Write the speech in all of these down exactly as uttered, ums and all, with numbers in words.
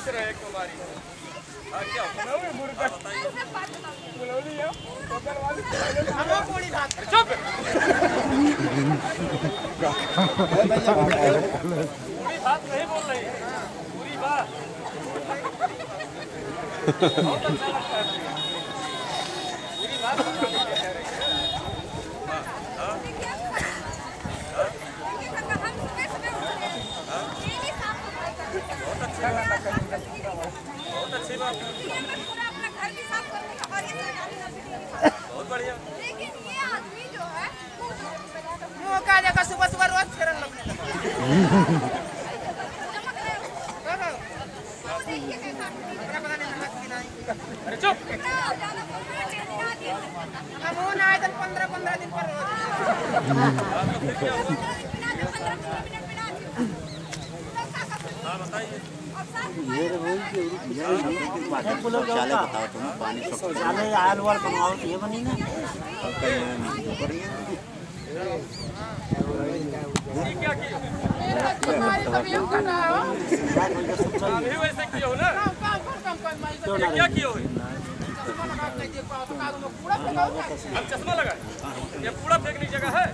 पूछ रहे हैं तुम्हारी। हाँ क्या चुप पूरी बात नहीं बोल रही पूरी बात बहुत अच्छा लगता है पूरी बात बताने के कह रही है। बहुत अच्छा बहुत अच्छी बात बहुत बढ़िया। लेकिन ये आदमी जो है वो का जगह सुबह सुबह रोज फेरन लगने लगा। अरे चुप हम वो ना आए तो पंद्रह पंद्रह दिन पर रोज हाँ बताइए शौचालय बताओ तुम पानी शौचालय आयल वाल बनवाओ ये बनी ना क्या किया अभी वैसे किए हो ना क्या किए हो अब चश्मा लगा ये कूड़ा फेंकने की जगह है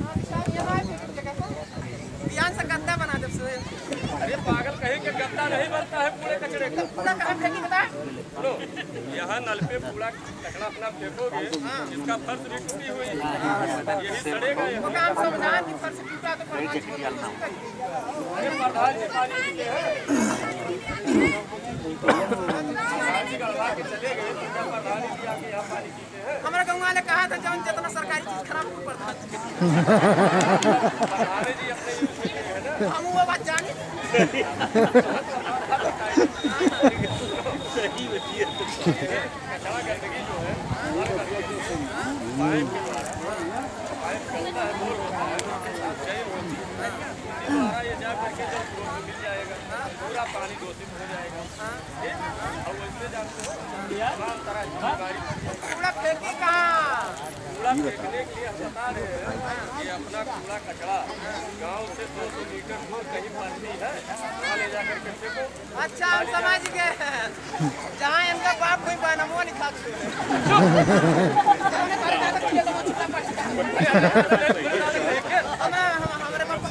ध्यान से गंदा बना दे। अरे पागल कहीं के गंदा नहीं बनता है कूड़े कचड़े का। कूड़ा कहाँ फेंकी बता? सुनो यहाँ नल पे कूड़ा कचड़ा अपना फेंकोगे इसका फर्श भी टूटी हुई यही सड़ेगा। वो काम समझा कि फर्श टूटा तो अरे प्रधान जी पानी पीते हैं प्रधान जी गड़वा के चले गए तो क्या प्रधान जी आके यहाँ पानी पीते हैं। हमारे गाँव वाले कहा था जब जितना सरकारी चीज खराब हो प्रधान जी अपने है ना हम वो बात जाने सही बचिए कचरा गंदगी जो है पाइप के द्वारा पाइप होता है बोर होता है चैन होती है द्वारा ये जा करके जब फ्लोर में मिल जाएगा पूरा पानी दूषित हो जाएगा। और वैसे जानते हो तमाम तरह की बीमारी कूड़ा फेंकी कहाँ? कूड़ा फेंकने के लिए हम बता रहे हैं कि अपना कूड़ा कचरा गांव से दो सौ मीटर दूर कहीं पड़ती है वहाँ ले जाकर के फेंको। अच्छा हम समझ गए जहाँ इनका बाप कोई बना वो नहीं खाते हमारे बाप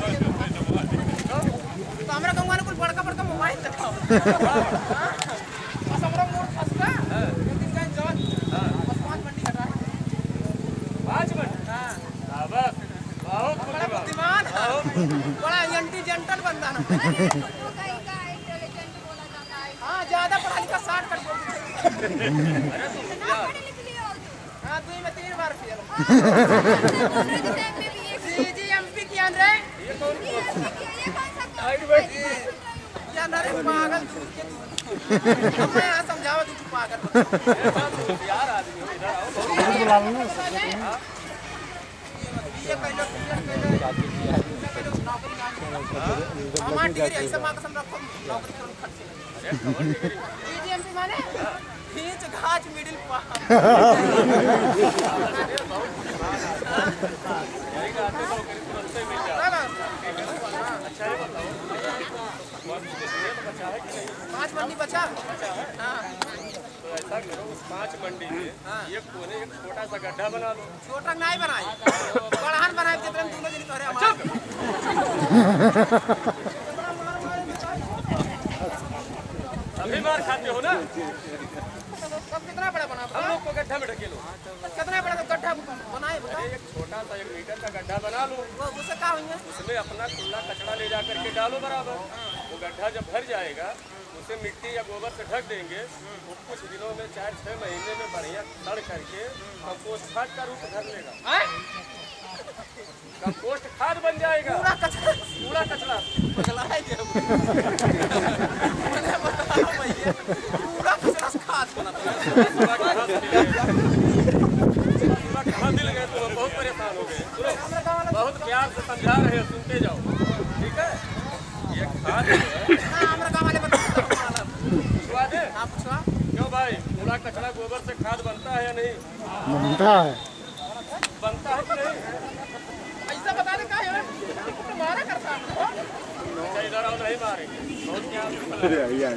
तो हमारे गाँव वाले कुछ बड़का बड़का मोबाइल दिखाओ बस हमारा मूड फंस गया एक दिन गए जॉन बस पाँच मंडी हटा पाँच मिनट हाँ बस बहुत बड़ा बुद्धिमान बड़ा इंटेलिजेंटल बंदा ना हाँ ज्यादा पढ़ा लिखा साठ कर हाँ दुई में तीन बार फेल जी एम पी की अंदर क्या नरे पागल मैं यहाँ समझावा तू पागल यार आदमी हो इधर आओ ये पहले हमारा डिग्री ऐसा माँ कसम रखो नौकरी करूँ खर्च ईजीएमपी माने खींच घाच मिडिल पास पाँच मंडी बचा हाँ तो ऐसा करो उस पाँच मंडी में एक कोने एक छोटा सा गड्ढा बना लो। छोटा नहीं बनाए बड़हन बनाए जितना दोनों जन करे अभी मार खाते हो ना कितना बड़ा बना हम लोग को गड्ढा में ढकेलो कितना बड़ा तो गड्ढा बनाए बताओ एक छोटा सा एक मीटर का गड्ढा बना लो वो उससे क्या होंगे उसमें अपना कूड़ा कचरा ले जाकर के डालो बराबर वो गड्ढा जब भर जाएगा उसे मिट्टी या गोबर से ढक देंगे वो कुछ दिनों में चार छह महीने में बढ़िया सड़ करके कंपोस्ट खाद का रूप धर लेगा। कंपोस्ट खाद बन जाएगा पूरा कचरा कूड़ा कचरा पूरा कचरा खाद बनाता है कहाँ मिल गए तो बहुत परेशान हो गए। सुनो बहुत प्यार से समझा रहे हैं सुनते जाओ ठीक है। ये खाद हमारे गाँव वाले पूछवा दे हाँ पूछवा क्यों भाई कूड़ा कचरा गोबर से खाद बनता है या नहीं बनता है बनता है कि नहीं ऐसा बता दे क्या है मारा करता इधर आओ नहीं मारेंगे बहुत प्यार